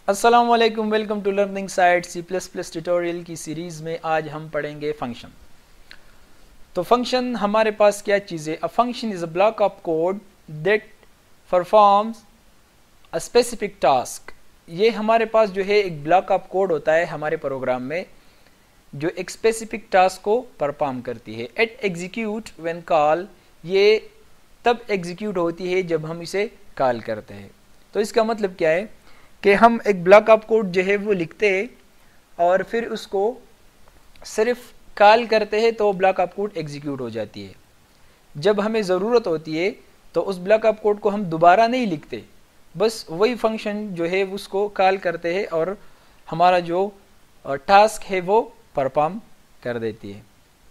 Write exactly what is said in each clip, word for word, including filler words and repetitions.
अस्सलाम वालेकुम, welcome to learning site C plus plus tutorial की सीरीज़ में आज हम पढ़ेंगे फंक्शन। तो फंक्शन हमारे पास क्या चीज़ है? A function is a block of code that performs a specific task. ये हमारे पास जो है एक ब्लॉक ऑफ कोड होता है हमारे प्रोग्राम में जो एक स्पेसिफिक टास्क को परफॉर्म करती है। एट एग्जीक्यूट व्हेन कॉल, ये तब एग्जीक्यूट होती है जब हम इसे कॉल करते हैं। तो इसका मतलब क्या है कि हम एक ब्लॉक ऑफ कोड जो है वो लिखते हैं और फिर उसको सिर्फ कॉल करते हैं तो ब्लॉक ऑफ कोड एग्जीक्यूट हो जाती है। जब हमें ज़रूरत होती है तो उस ब्लॉक ऑफ कोड को हम दोबारा नहीं लिखते, बस वही फंक्शन जो है उसको कॉल करते हैं और हमारा जो टास्क है वो परफॉर्म कर देती है।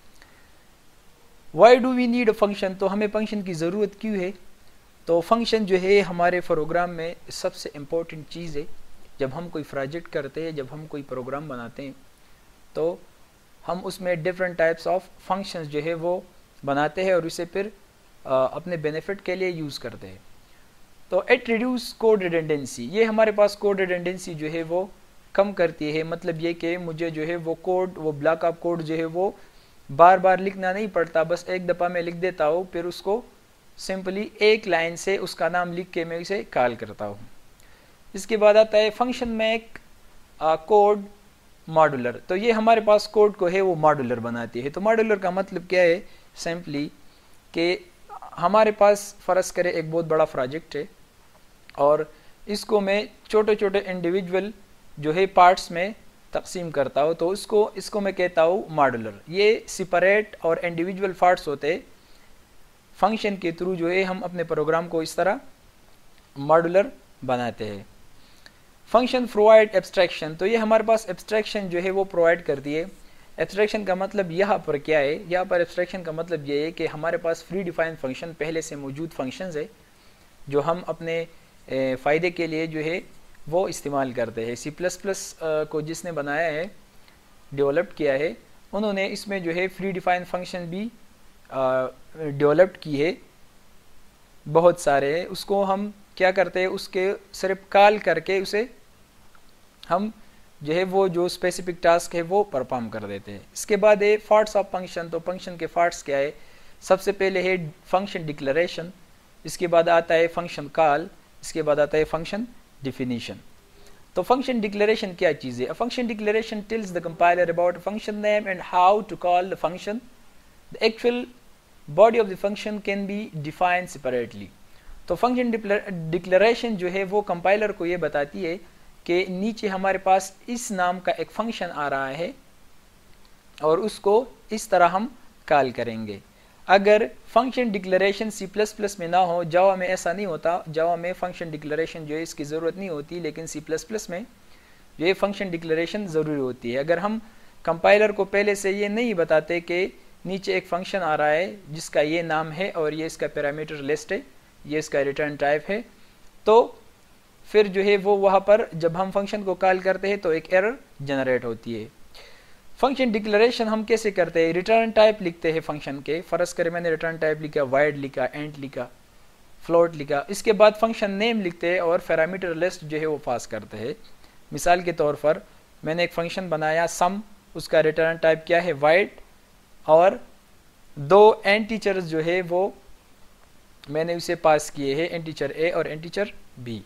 Why do we need a function? तो हमें फंक्शन की ज़रूरत क्यों है? तो फंक्शन जो है हमारे प्रोग्राम में सबसे इम्पोर्टेंट चीज़ है। जब हम कोई प्रोजेक्ट करते हैं, जब हम कोई प्रोग्राम बनाते हैं तो हम उसमें डिफरेंट टाइप्स ऑफ फंक्शंस जो है वो बनाते हैं और उसे फिर आ, अपने बेनिफिट के लिए यूज़ करते हैं। तो इट रिड्यूस कोड रिडंडेंसी, ये हमारे पास कोड रिडंडेंसी जो है वो कम करती है। मतलब ये कि मुझे जो है वो कोड, वो ब्लॉक ऑफ कोड जो है वो बार बार लिखना नहीं पड़ता, बस एक दफ़ा मैं लिख देता हूँ, फिर उसको सिंपली एक लाइन से उसका नाम लिख के मैं इसे कॉल करता हूँ। इसके बाद आता है फंक्शन मेक कोड मॉड्यूलर। तो ये हमारे पास कोड को है वो मॉड्यूलर बनाती है। तो मॉड्यूलर का मतलब क्या है? सिंपली कि हमारे पास फ़र्ज़ करें एक बहुत बड़ा प्रोजेक्ट है और इसको मैं छोटे छोटे इंडिविजुअल जो है पार्ट्स में तकसीम करता हूँ, तो उसको इसको मैं कहता हूँ मॉड्यूलर। ये सेपरेट और इंडिविजुअल पार्ट्स होते हैं। फंक्शन के थ्रू जो है हम अपने प्रोग्राम को इस तरह मॉड्यूलर बनाते हैं। फंक्शन प्रोवाइड एब्स्ट्रैक्शन, तो ये हमारे पास एब्स्ट्रैक्शन जो है वो प्रोवाइड करती है। एब्स्ट्रैक्शन का मतलब यहाँ पर क्या है? यहाँ पर एब्स्ट्रैक्शन का मतलब ये है कि हमारे पास फ्री डिफाइन फंक्शन पहले से मौजूद फंक्शंस है जो हम अपने फ़ायदे के लिए जो है वो इस्तेमाल करते हैं। सी प्लस प्लस को जिसने बनाया है, डेवलप किया है, उन्होंने इसमें जो है फ्री डिफाइन फंक्शन भी डेवलप की है, बहुत सारे हैं। उसको हम क्या करते हैं, उसके सिर्फ कॉल करके उसे हम जो है वो जो स्पेसिफिक टास्क है वो परफॉर्म कर देते हैं। इसके बाद है पार्ट्स ऑफ फंक्शन। तो फंक्शन के पार्ट्स क्या है? सबसे पहले है फंक्शन डिक्लेरेशन, इसके बाद आता है फंक्शन कॉल, इसके बाद आता है फंक्शन डिफिनीशन। तो फंक्शन डिक्लेरेशन क्या चीज़ है? Function declaration tells the compiler about function name and how to call the function. The actual body of the function can be defined separately. तो फंक्शन डिक्लेरेशन जो है वो कंपाइलर को ये बताती है कि नीचे हमारे पास इस नाम का एक फंक्शन आ रहा है और उसको इस तरह हम कॉल करेंगे। अगर function declaration C plus plus में ना हो, जावा में ऐसा नहीं होता। जावा में फंक्शन डिक्लेरेशन जो है इसकी ज़रूरत नहीं होती, लेकिन सी प्लस प्लस में जो है फंक्शन डिक्लेरेशन ज़रूरी होती है। अगर हम कंपाइलर को पहले से ये नहीं बताते कि नीचे एक फंक्शन आ रहा है जिसका ये नाम है और ये इसका पैरामीटर लिस्ट है, ये इसका रिटर्न टाइप है, तो फिर जो है वो वहाँ पर जब हम फंक्शन को कॉल करते हैं तो एक एरर जनरेट होती है। फंक्शन डिक्लेरेशन हम कैसे करते हैं? रिटर्न टाइप लिखते हैं फंक्शन के। फ़र्ज़ करें मैंने रिटर्न टाइप लिखा, वाइड लिखा, एंट लिखा, फ्लोट लिखा। इसके बाद फंक्शन नेम लिखते हैं और पैरामीटर लिस्ट जो है वो पास करते हैं। मिसाल के तौर पर मैंने एक फंक्शन बनाया सम, उसका रिटर्न टाइप क्या है? वाइड, और दो एंड टीचर्स जो है वो मैंने उसे पास किए हैं, एंड टीचर ए और एंड टीचर बी।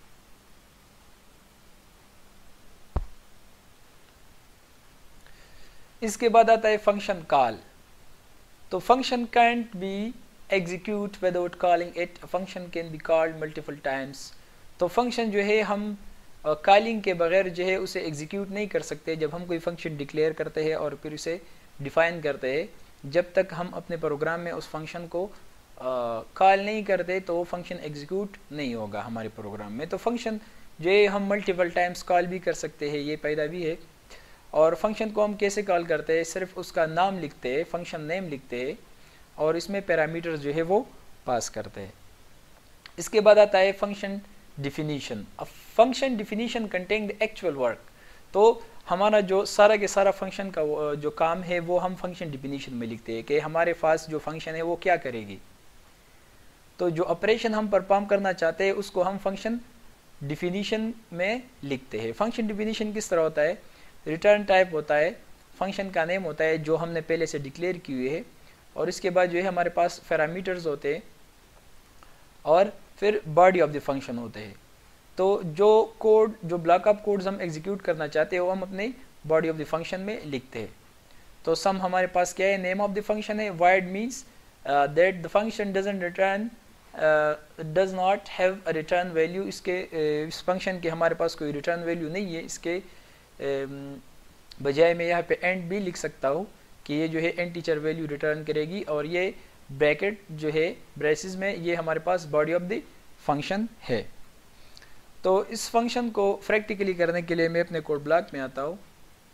इसके बाद आता है फंक्शन कॉल। तो function can't be execute without calling it. Function can be called multiple times. तो फंक्शन जो है हम कॉलिंग के बगैर जो है उसे एग्जीक्यूट नहीं कर सकते। जब हम कोई फंक्शन डिक्लेयर करते हैं और फिर उसे डिफाइन करते हैं, जब तक हम अपने प्रोग्राम में उस फंक्शन को कॉल नहीं करते तो वो फंक्शन एग्जीक्यूट नहीं होगा हमारे प्रोग्राम में। तो फंक्शन जो है हम मल्टीपल टाइम्स कॉल भी कर सकते हैं, ये पैदा भी है। और फंक्शन को हम कैसे कॉल करते हैं? सिर्फ उसका नाम लिखते हैं, फंक्शन नेम लिखते हैं और इसमें पैरामीटर्स जो है वो पास करते हैं। इसके बाद आता है फंक्शन डिफिनीशन। अब function definition contain the actual work. तो हमारा जो सारा के सारा फंक्शन का जो काम है वो हम फंक्शन डिफिनीशन में लिखते हैं कि हमारे पास जो फंक्शन है वो क्या करेगी। तो जो ऑपरेशन हम परफॉर्म करना चाहते हैं उसको हम फंक्शन डिफिनीशन में लिखते हैं। फंक्शन डिफिनीशन किस तरह होता है, रिटर्न टाइप होता है, फंक्शन का नेम होता है जो हमने पहले से डिक्लेयर की हुई है, और इसके बाद जो है हमारे पास पैरामीटर्स होते हैं और फिर बॉडी ऑफ द फंक्शन होते हैं। तो जो कोड, जो ब्लॉक ऑफ कोड्स हम एग्जीक्यूट करना चाहते हैं वो हम अपने बॉडी ऑफ द फंक्शन में लिखते हैं। तो सम हमारे पास क्या है, नेम ऑफ द फंक्शन है, void means that the function doesn't return does not have a return value. इसके uh, इस फंक्शन के हमारे पास कोई रिटर्न वैल्यू नहीं है। इसके uh, बजाय मैं यहाँ पे एंड भी लिख सकता हूँ कि ये जो है इंटीजर वैल्यू रिटर्न करेगी, और ये ब्रैकेट जो है ब्रेसेस में ये हमारे पास बॉडी ऑफ द फंक्शन है। तो इस फंक्शन को प्रैक्टिकली करने के लिए मैं अपने कोड ब्लॉक में आता हूँ।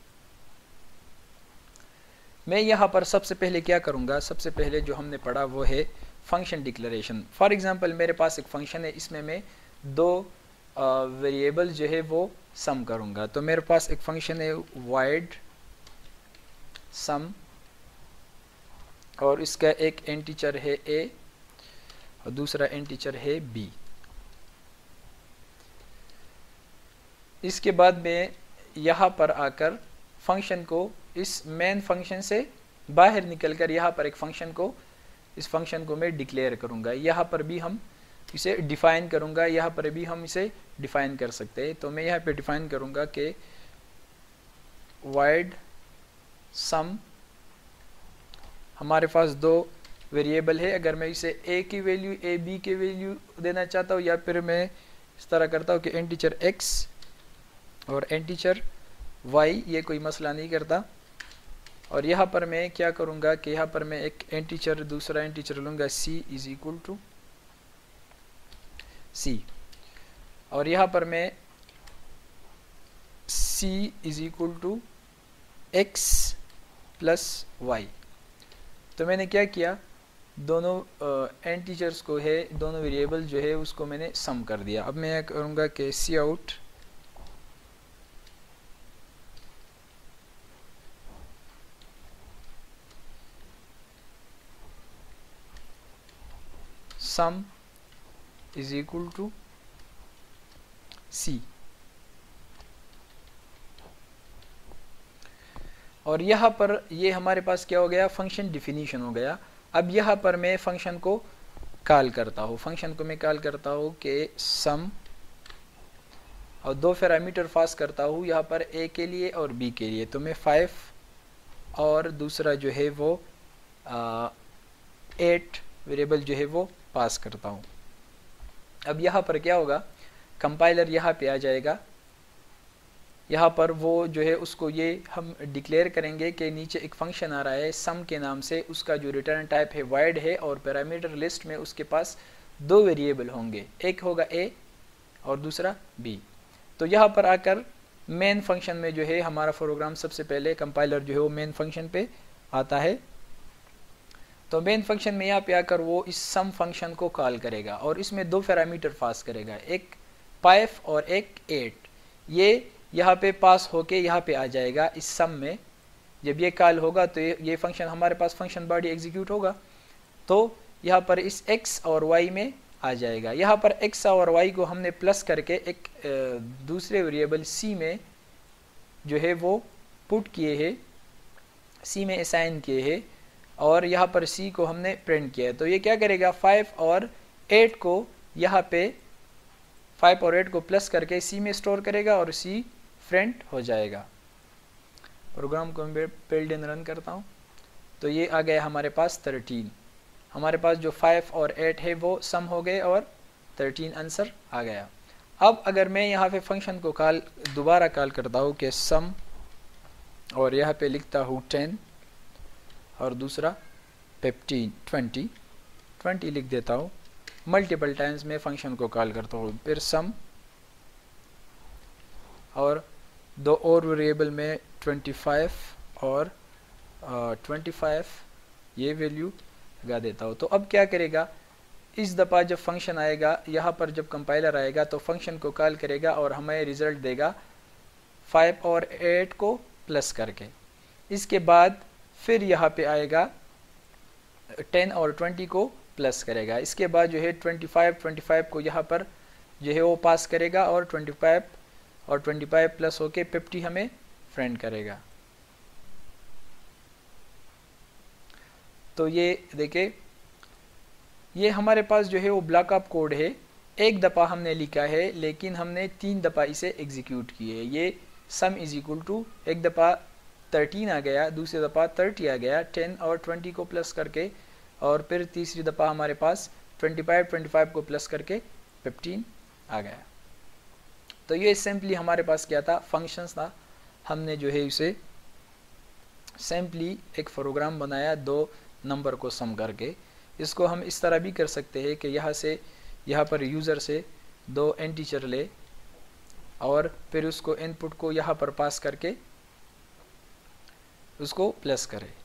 मैं यहाँ पर सबसे पहले क्या करूँगा, सबसे पहले जो हमने पढ़ा वो है फंक्शन डिक्लेरेशन। फॉर एग्जांपल मेरे पास एक फंक्शन है, इसमें मैं दो वेरिएबल जो है वो सम करूँगा। तो मेरे पास एक फंक्शन है void सम, और इसका एक इंटीजर है a और दूसरा इंटीजर है b। इसके बाद मैं यहाँ पर आकर फंक्शन को इस मेन फंक्शन से बाहर निकलकर यहाँ पर एक फंक्शन को, इस फंक्शन को मैं डिक्लेयर करूँगा। यहाँ पर भी हम इसे डिफाइन करूँगा, यहाँ पर भी हम इसे डिफाइन कर सकते हैं। तो मैं यहाँ पे डिफाइन करूँगा कि void सम, हमारे पास दो वेरिएबल है। अगर मैं इसे a की वैल्यू a b की वैल्यू देना चाहता हूँ, या फिर मैं इस तरह करता हूँ कि इंटीजर x और इंटीजर y, ये कोई मसला नहीं करता। और यहाँ पर मैं क्या करूँगा कि यहाँ पर मैं एक इंटीजर, दूसरा इंटीजर लूँगा c is equal to c, और यहाँ पर मैं c is equal to x plus Y. तो मैंने क्या किया, दोनों इंटीजर्स को है, दोनों वेरिएबल जो है उसको मैंने सम कर दिया। अब मैं करूँगा कि C out sum is equal to C, और यहाँ पर ये हमारे पास क्या हो गया, फंक्शन डिफिनीशन हो गया। अब यहाँ पर मैं फंक्शन को कॉल करता हूँ, फंक्शन को मैं कॉल करता हूँ कि सम, और दो पैरामीटर पास करता हूँ यहाँ पर a के लिए और b के लिए। तो मैं फाइव और दूसरा जो है वो एट वेरिएबल जो है वो पास करता हूँ। अब यहाँ पर क्या होगा, कंपाइलर यहाँ पे आ जाएगा, यहाँ पर वो जो है उसको ये हम डिक्लेयर करेंगे कि नीचे एक फंक्शन आ रहा है सम के नाम से, उसका जो रिटर्न टाइप है void है, और पैरामीटर लिस्ट में उसके पास दो वेरिएबल होंगे, एक होगा a और दूसरा b। तो यहाँ पर आकर मेन फंक्शन में जो है हमारा प्रोग्राम, सबसे पहले कंपाइलर जो है वो मेन फंक्शन पे आता है। तो मेन फंक्शन में यहाँ पे आकर वो इस सम फंक्शन को कॉल करेगा, और इसमें दो पैरामीटर पास करेगा, एक फाइव और एक एट। ये यहाँ पे पास होके यहाँ पे आ जाएगा इस सम में। जब ये कॉल होगा तो ये, ये फंक्शन हमारे पास फंक्शन बॉडी एग्जीक्यूट होगा, तो यहाँ पर इस x और y में आ जाएगा। यहाँ पर x और y को हमने प्लस करके एक दूसरे वेरिएबल c में जो है वो पुट किए हैं, c में असाइन किए हैं, और यहाँ पर c को हमने प्रिंट किया है। तो ये क्या करेगा, फाइव और एट को यहाँ पे फाइव और एट को प्लस करके c में स्टोर करेगा और c प्रिंट हो जाएगा। प्रोग्राम को मैं बिल्ड इन रन करता हूँ, तो ये आ गया हमारे पास थर्टीन। हमारे पास जो फाइव और एट है वो सम हो गए और थर्टीन आंसर आ गया। अब अगर मैं यहाँ पे फंक्शन को कॉल दोबारा कॉल करता हूँ कि सम, और यहाँ पे लिखता हूँ टेन और दूसरा फिफ्टीन, ट्वेंटी ट्वेंटी लिख देता हूँ, मल्टीपल टाइम्स में फंक्शन को कॉल करता हूँ, फिर सम और दो और वेरिएबल में ट्वेंटी फाइव और ट्वेंटी फाइव ये वैल्यू लगा देता हूँ। तो अब क्या करेगा, इस दफ़ा जब फंक्शन आएगा, यहाँ पर जब कंपाइलर आएगा तो फंक्शन को कॉल करेगा और हमें रिज़ल्ट देगा फाइव और एट को प्लस करके। इसके बाद फिर यहाँ पे आएगा टेन और ट्वेंटी को प्लस करेगा। इसके बाद जो है ट्वेंटी फाइव ट्वेंटी फाइव को यहाँ पर जो है वो पास करेगा और पच्चीस और पच्चीस प्लस होके पचास हमें प्रिंट करेगा। तो ये देखिए, ये हमारे पास जो है वो ब्लॉक ऑफ कोड है, एक दफ़ा हमने लिखा है लेकिन हमने तीन दफ़ा इसे एग्जीक्यूट किए है। ये सम इज इक्वल टू एक दफ़ा तेरह आ गया, दूसरी दफ़ा तीस आ गया, दस और बीस को प्लस करके, और फिर तीसरी दफ़ा हमारे पास पच्चीस पच्चीस को प्लस करके पंद्रह आ गया। तो ये सिंपली हमारे पास क्या था, फंक्शंस था। हमने जो है इसे सिंपली एक प्रोग्राम बनाया दो नंबर को सम करके। इसको हम इस तरह भी कर सकते हैं कि यहाँ से यहाँ पर यूज़र से दो इंटीजर ले और फिर उसको इनपुट को यहाँ पर पास करके उसको प्लस करे।